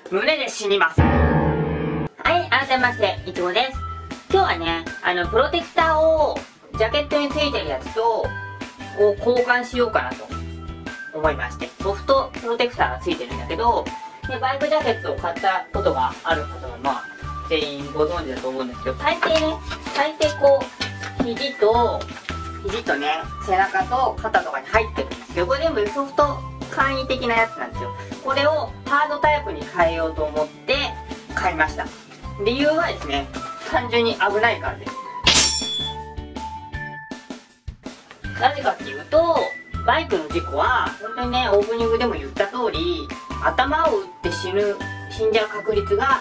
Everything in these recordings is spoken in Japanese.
胸で死にます。はい、改めまして、いちごです。今日はね、プロテクターを、ジャケットについてるやつと、交換しようかなと思いまして、ソフトプロテクターがついてるんだけど、でバイクジャケットを買ったことがある方は、まあ、全員ご存知だと思うんですけど、大抵こう、肘とね、背中と肩とかに入ってるんですけど、これ全部ソフト簡易的なやつなんですよ。これをハードタイプに変えようと思って買いました。理由はですね、単純に危ないからです。なぜかっていうと、バイクの事故は本当にね、オープニングでも言った通り、頭を打って死んじゃう確率が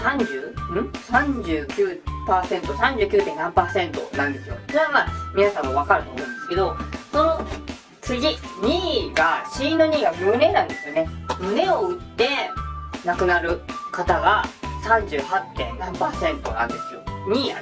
39%、39. 何%なんですよ。それはまあ皆さんもわかると思うんですけど、その次2位が死因の2位が胸なんですよね。胸を打って亡くなる方が 38. 何%なんですよ。2位なんです。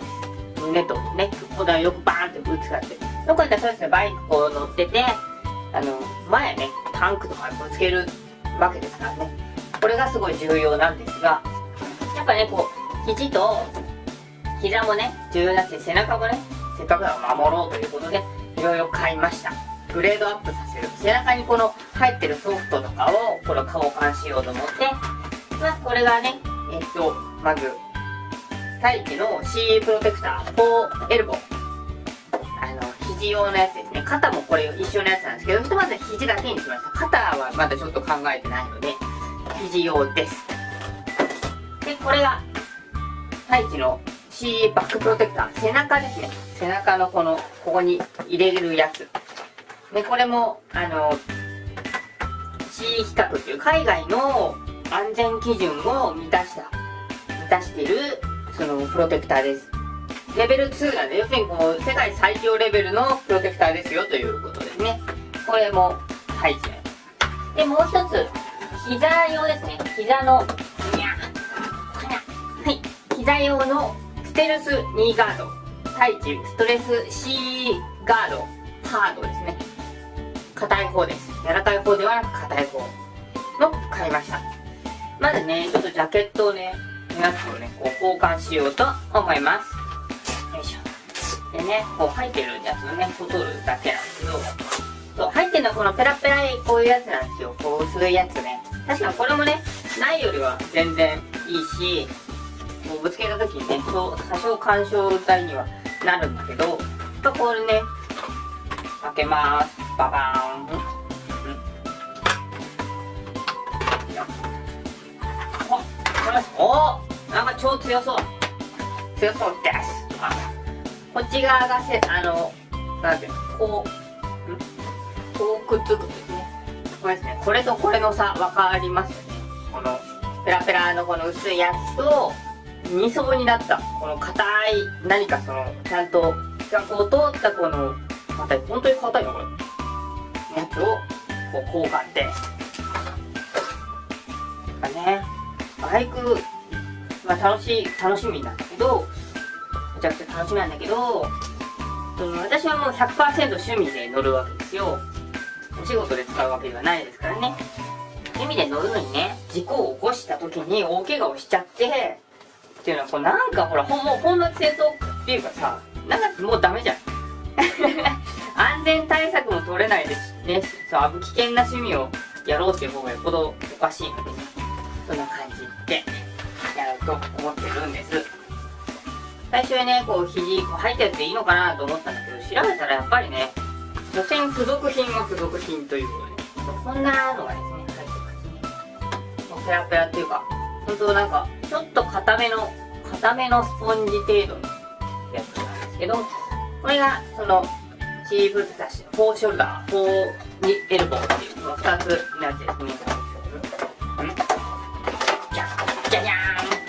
胸とね、ここよくバーンってぶつかって、よくやったらそうですね、バイクこう乗ってて前ねタンクとかぶつけるわけですからね、これがすごい重要なんですが、やっぱねこう肘と膝もね重要だし、背中もねせっかくだから守ろうということでいろいろ買いました。グレードアップさせる、背中にこの入ってるソフトとかをこれ交換しようと思って、まずこれがねまずタイチの CE プロテクター4エルボー、肘用のやつですね。肩もこれ一緒のやつなんですけど、ひとまず肘だけにしました。肩はまだちょっと考えてないので肘用です。でこれがタイチの CE バックプロテクター、背中ですね。背中のここに入れるやつで、これもCE 規格っていう海外の安全基準を満たしているそのプロテクターです。レベル2なんで、要するにこう世界最強レベルのプロテクターですよということですね。これもタイチで、もう一つ膝用ですね。膝の膝用のステルスニーガード、タイチストレス C ガードハードですね。硬い方です。柔らかい方ではなく硬い方の買いました。まずね、ちょっとジャケットをね、やつをね、こう交換しようと思います。よいしょ。でね、こう入ってるやつをね、取るだけなんですけど、そう、入ってるのはこのペラペラこういうやつなんですよ。こう薄いやつね。確かにこれもね、ないよりは全然いいし、こうぶつけた時にね、多少干渉剤にはなるんだけど、これね、開けます。ババーン。おー、なんか超強そうです。こっち側がなんていうの、こうくっつくんですね。これですね。これとこれの差分かりますよね。このペラペラのこの薄いやつと2層になったこの硬い何かちゃんと規格を通ったこのまた本当に硬いのこれやつをこう交換ってね、バイク、まあ楽しみなんだけど、めちゃくちゃ楽しみなんだけど、私はもう 100% 趣味で乗るわけですよ。お仕事で使うわけではないですからね。趣味で乗るのにね、事故を起こした時に大怪我をしちゃってっていうのはなんかほら本末転倒っていうかさ、なんかもうダメじゃん。安全対策も取れないですしね、危険な趣味をやろうっていう方がよっぽどおかしいので、そんな感じでやろうと思ってるんです。最初はね、肘入ったやつでいいのかなと思ったんだけど、調べたらやっぱりね、所詮付属品は付属品ということで、こんなのがですね、入ってますね。ペラペラっていうか、本当なんか、ちょっと硬めのスポンジ程度のやつなんですけど、これがシープルタッシュ、4ショルダー、4エルボーっていう、この2つのやつですね。じゃじゃ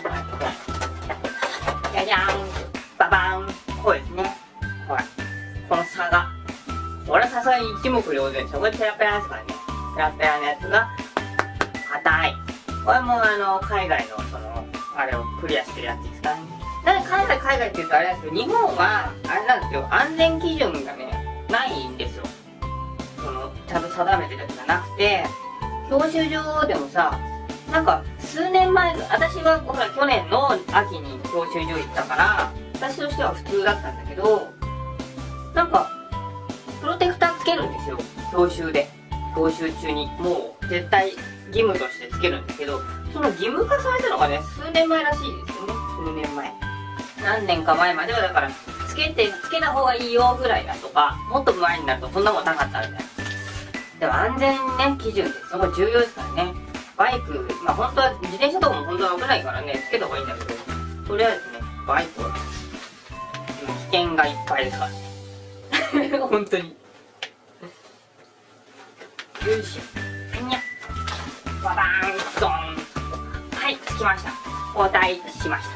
ーん、ババーン、こうですね。ほら、この差が。これはさすがに一目瞭然でしょ。これペラペラですからね。ペラペラのやつが硬い。これも海外のあれをクリアしてるやつですからね。海外って言うとあれなんですけど、日本はあれなんですよ、安全基準がねないんですよ。ちゃんと定めてるやつがなくて、教習所でもさ、 なんか数年前、私はほら去年の秋に教習所行ったから私としては普通だったんだけど、なんかプロテクターつけるんですよ、教習で。教習中にもう絶対義務としてつけるんですけど、その義務化されたのがね数年前らしいですよね。数年前、何年か前まではだからつけた方がいいよぐらいだとか、もっと前になるとそんなもんなかったみたいな。でも安全ね基準ってすごい重要ですからね。バイク、まあ本当は自転車とかも本当は危ないからねつけた方がいいんだけど、とりあえずねバイクは危険がいっぱいですからね本当に。よいしょ、にゃババーンドン。はい、着きました。交代しました。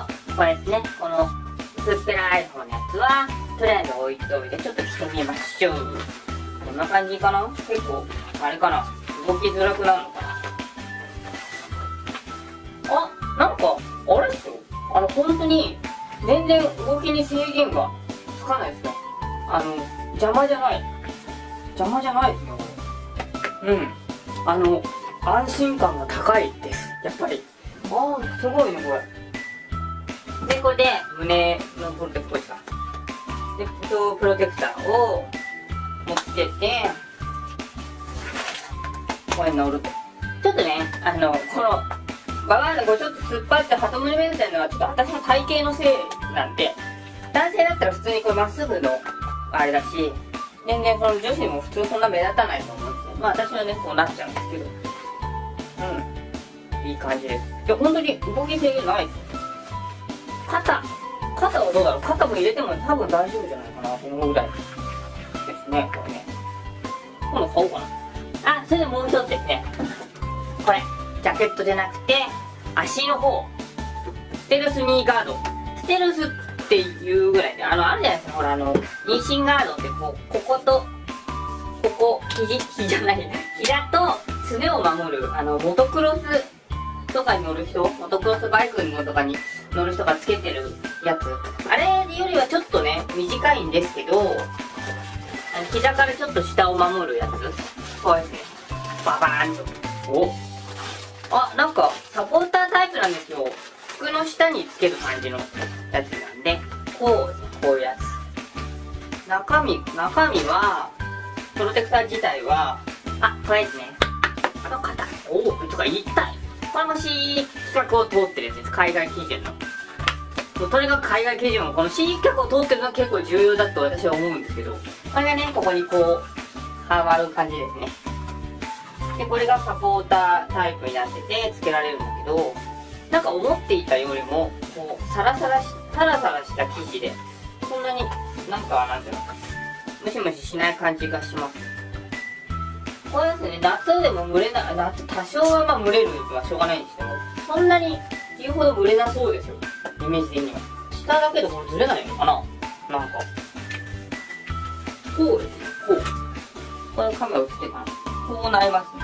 これですね、この薄っぺらい方のやつはとりあえず置いといて、ちょっと着てみましょう。こんな感じかな。結構あれかな、動きづらくなるのかな。あ、なんかあれっすよ、本当に全然動きに制限がつかないですね。邪魔じゃないですね、これ。安心感が高いです、やっぱり。すごいね、これ。で、これで、胸のプロテクトですか。で、プロテクターを持ってって、これに乗ると。ちょっとね、この、ババーンでこうちょっと突っ張って鳩胸目みたいなのは、ちょっと私の体型のせいなんで、男性だったら普通にこれまっすぐの、あれだし、全然その女子も普通そんな目立たないと思うんですよ。まあ私はね、こうなっちゃうんですけど。いい感じです。いや、本当に動き制限ないですよ。肩はどうだろう。肩も入れても多分大丈夫じゃないかなと思うぐらいですね、これね。今度買おうかな。それでもう一つですね。これ、ジャケットじゃなくて、足の方。ステルスニーガード。ステルスっていうぐらいで、あるじゃないですか。ほら、妊娠ガードってこことここ、肘じゃない、膝とすねを守る、モトクロスとかに乗る人、モトクロスバイクとかに乗る人がつけてるやつ。あれよりはちょっとね、短いんですけど、膝からちょっと下を守るやつ。こうやって、ババーンと。なんか、サポータータイプなんですよ。服の下につける感じのやつなんで、こういうやつ。中身は、プロテクター自体は、これですね。硬い。とか痛い。これも C 規格を通ってるやつです。海外基準の。とにかく海外基準もこの C 規格を通ってるのは結構重要だと私は思うんですけど、これがね、ここにこう、はまる感じですね。で、これがサポータータイプになってて、つけられるんだけど、なんか思っていたよりも、こう、サラサラした生地で、そんなになんていうのか、ムシムシしない感じがします。これですね、夏でも蒸れない、夏多少はまあ蒸れるのはしょうがないにしても、そんなに言うほど蒸れなそうですよ、イメージ的には。下だけでこれずれないのかな、なんか。こうですね、こう。これカメラ映ってるかな、こうなりますね。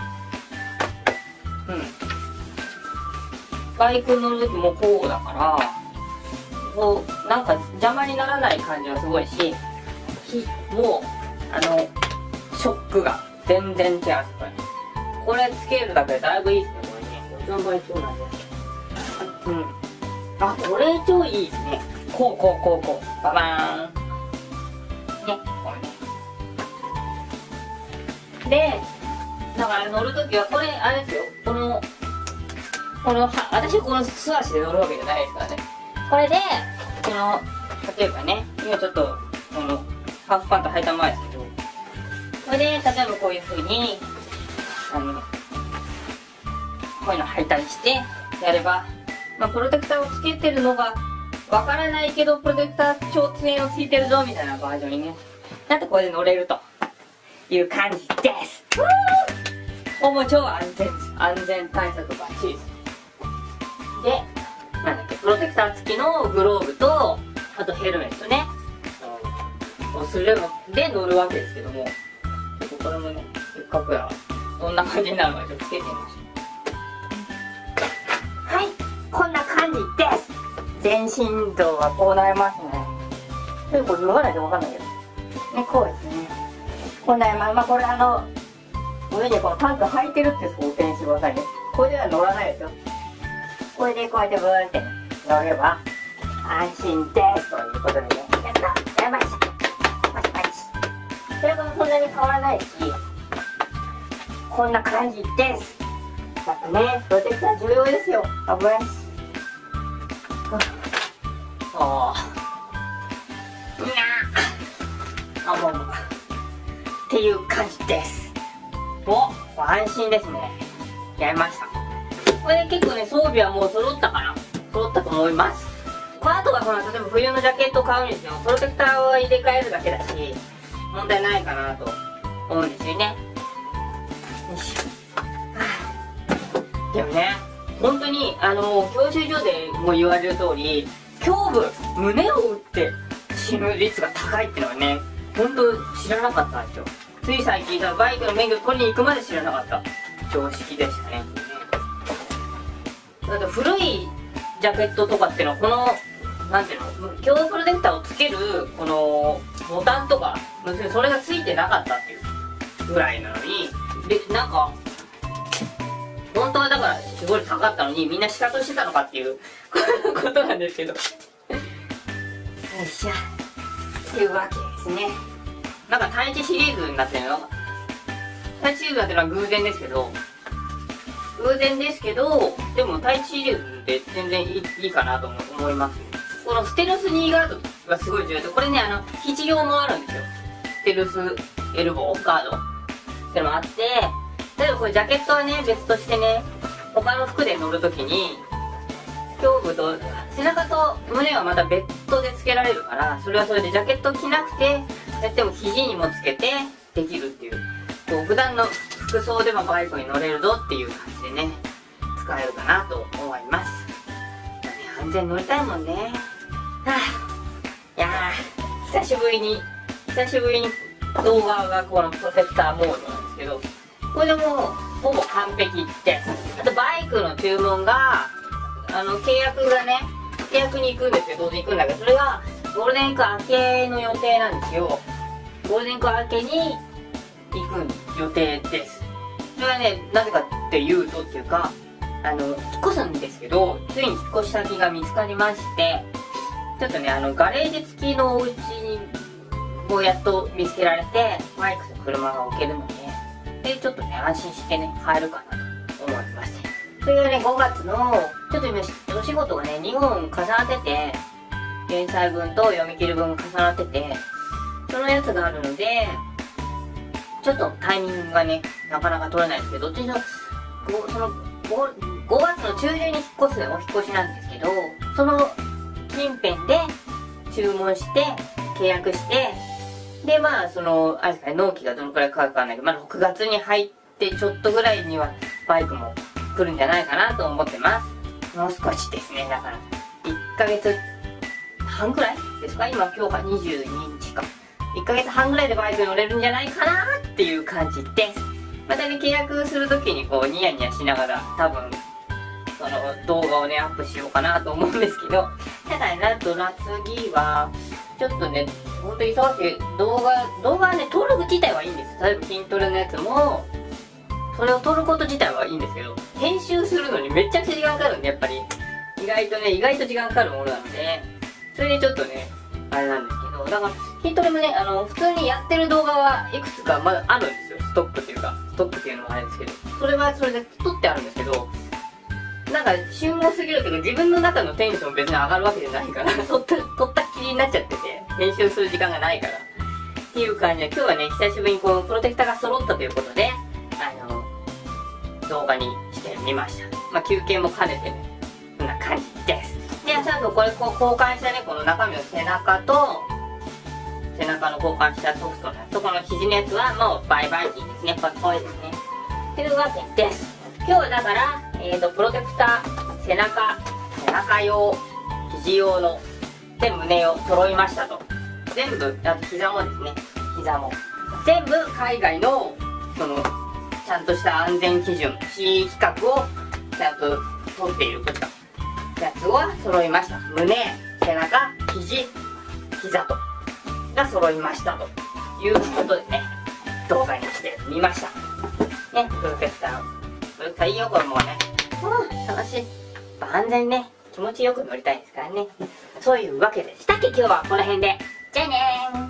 バイク乗るときもこうだから、こう、なんか邪魔にならない感じはすごいし、もう、ショックが全然違うんです、これつけるだけでだいぶいいですね、これね。一番倍そうなんです。これ超いいですね。こう。ババーン。ね、これね。で、だから乗るときは、これ、あれですよ。私この素足で乗るわけじゃないですからね。これで、例えばね、今ちょっと、ハーフパンツ履いたままですけど、これで、例えばこういう風に、こういうの履いたりして、やれば、プロテクターをつけてるのが、わからないけど、プロテクター超強いのついてるぞ、みたいなバージョンにね、なんとこれで乗れるという感じです。もう超安全です。安全対策バッチリです。で、プロテクター付きのグローブと、あとヘルメットね、すればで乗るわけですけども、これもね、せっかくやどんな感じになるのかちょっとつけてみましょう。はい、こんな感じです。全身像はこうなりますね。ちょっとこれ脱がないとわかんないけど。ね、こうですね。こうなります。これ上でこのタンク履いてるって想定にしてくださいね。これでは乗らないですよ。これでこうやってブーンって乗れば安心ですということでね。やったやばいしパチパチ。それもそんなに変わらないし、こんな感じです。やっぱね、プロテクター重要ですよ。危ないし。ああ。いいなあ。もう。っていう感じです。お、安心ですね。やりました。これで結構ね、装備はもう揃ったかな。揃ったと思います。あとはこの、例えば冬のジャケットを買うんですよ。プロテクターを入れ替えるだけだし、問題ないかなと思うんですよね。よし。でもね、本当に、教習所でも言われる通り、胸部、胸を打って死ぬ率が高いってのはね、本当知らなかったんですよ。つい最近さ、バイクの免許取りに行くまで知らなかった。常識でしたね。だって古いジャケットとかってのは、この、なんていうの、胸部プロテクターをつける、この、ボタンとか、それがついてなかったっていうぐらいなのに、で、なんか、本当はだから、すごい高かったのに、みんな仕方してたのかっていうことなんですけど。よいしょ。っていうわけですね。なんか、対地シリーズになってるの。対地シリーズになってるのは偶然ですけど、でも対地シリーズで全然いいかなと思います。このステルスニーガードがすごい重要で、これね、必要もあるんですよ。ステルスエルボーガードってのもあって、例えばこれジャケットはね、別としてね、他の服で乗るときに、胸部と背中と胸はまた別途で付けられるから、それはそれでジャケット着なくて、やっても肘にもつけてできるっていう、こう普段の服装でもバイクに乗れるぞっていう感じでね、使えるかなと思います。安全乗りたいもんね。はぁ、いやー、久しぶりに動画がこのプロテクターモードなんですけど、これでもうほぼ完璧って。あとバイクの注文が、契約に行くんですよ。当然行くんだけど、それがゴールデンウィーク明けの予定なんですよ。ゴールデンウィーク明けに行く予定です。それはね、なぜかっていうとっていうか、引っ越すんですけど、ついに引っ越し先が見つかりまして、ちょっとね、ガレージ付きのお家をやっと見つけられて、バイクと車が置けるので、ちょっとね、安心してね、買えるかなと思います。それがね、5月の、ちょっと今、お仕事がね、2本重なってて、連載分と読み切り分重なってて、そのやつがあるので、ちょっとタイミングがね、なかなか取れないんですけど、どっちにしろ、5月の中旬に引っ越すお引っ越しなんですけど、その近辺で注文して、契約して、で、まあ、あれですかね、納期がどのくらいかかるかわかんないけど、まだ6月に入ってちょっとぐらいにはバイクも来るんじゃないかなと思ってます。もう少しですね、だから、1ヶ月半ぐらいですか？今日が22日か。1ヶ月半ぐらいでバイクに乗れるんじゃないかなっていう感じです。またね、契約するときにこう、ニヤニヤしながら、多分、動画をね、アップしようかなと思うんですけど、ただね、なんと次は、ちょっとね、ほんと忙しい動画はね、登録自体はいいんです。例えば筋トレのやつも、それを撮ること自体はいいんですけど、編集するのにめっちゃくちゃ時間かかるんで、やっぱり、意外と時間かかるものなので、それでちょっとね、あれなんですけど、だから、筋トレもね、普通にやってる動画はいくつかまだあるんですよ。ストックっていうのはあれですけど、それはそれで撮ってあるんですけど、なんか、旬を過ぎるけど、自分の中のテンション別に上がるわけじゃないから、撮ったっきりになっちゃってて、編集する時間がないから、っていう感じで、今日はね、久しぶりにこう、プロテクターが揃ったということで、動画にしてみました。まあ、休憩も兼ねてね、こんな感じです。で、最後これ交換したね、この中身の背中の交換したソフトのやつと、この肘のやつはもうバイバイキーですね。これですね。というわけです。今日はだから、プロテクター、背中用、肘用の、で胸用揃いましたと。全部、あと膝もですね。膝も。全部海外の、ちゃんとした安全基準、CE 規格をちゃんと取っているやつは揃いました。胸、背中、肘、膝と。が揃いましたということでね、動画にしてみました。 プロテクターを。プロテクターいいよ、これもうね。楽しい。安全ね、気持ちよく乗りたいですからね。そういうわけでしたっけ、今日はこの辺で。じゃあねー。